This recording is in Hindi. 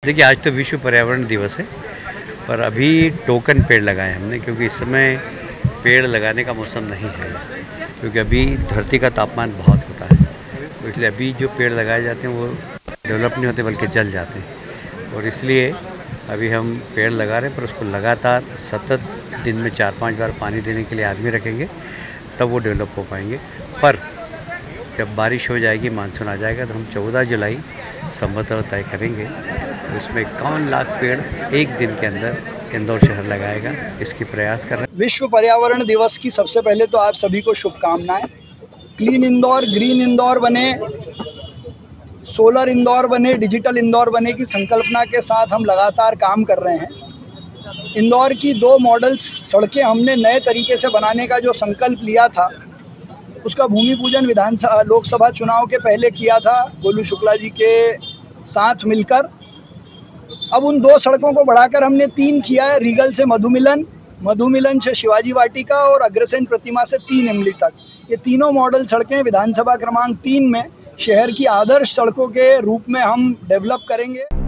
देखिए, आज तो विश्व पर्यावरण दिवस है, पर अभी टोकन पेड़ लगाए हमने, क्योंकि इस समय पेड़ लगाने का मौसम नहीं है, क्योंकि अभी धरती का तापमान बहुत होता है। तो इसलिए अभी जो पेड़ लगाए जाते हैं वो डेवलप नहीं होते बल्कि जल जाते हैं, और इसलिए अभी हम पेड़ लगा रहे हैं, पर उसको लगातार सतत दिन में 4-5 बार पानी देने के लिए आदमी रखेंगे, तब वो डेवलप हो पाएंगे। पर जब बारिश हो जाएगी, मानसून आ जाएगा, तो हम 14 जुलाई संभवतः तय करेंगे। तो इसमें 51 लाख पेड़ एक दिन के अंदर इंदौर शहर लगाएगा, इसकी प्रयास कर रहे हैं। विश्व पर्यावरण दिवस की सबसे पहले तो आप सभी को शुभकामनाएं। क्लीन इंदौर, ग्रीन इंदौर बने, सोलर इंदौर बने, डिजिटल इंदौर बने की संकल्पना के साथ हम लगातार काम कर रहे हैं। इंदौर की 2 मॉडल सड़कें हमने नए तरीके से बनाने का जो संकल्प लिया था, उसका भूमि पूजन लोकसभा चुनाव के पहले किया था गोलू शुक्ला जी के साथ मिलकर। अब उन 2 सड़कों को बढ़ाकर हमने 3 किया है। रीगल से मधुमिलन से शिवाजी वाटिका और अग्रसेन प्रतिमा से 3 इमली तक। ये तीनों मॉडल सड़कें विधानसभा क्रमांक 3 में शहर की आदर्श सड़कों के रूप में हम डेवलप करेंगे।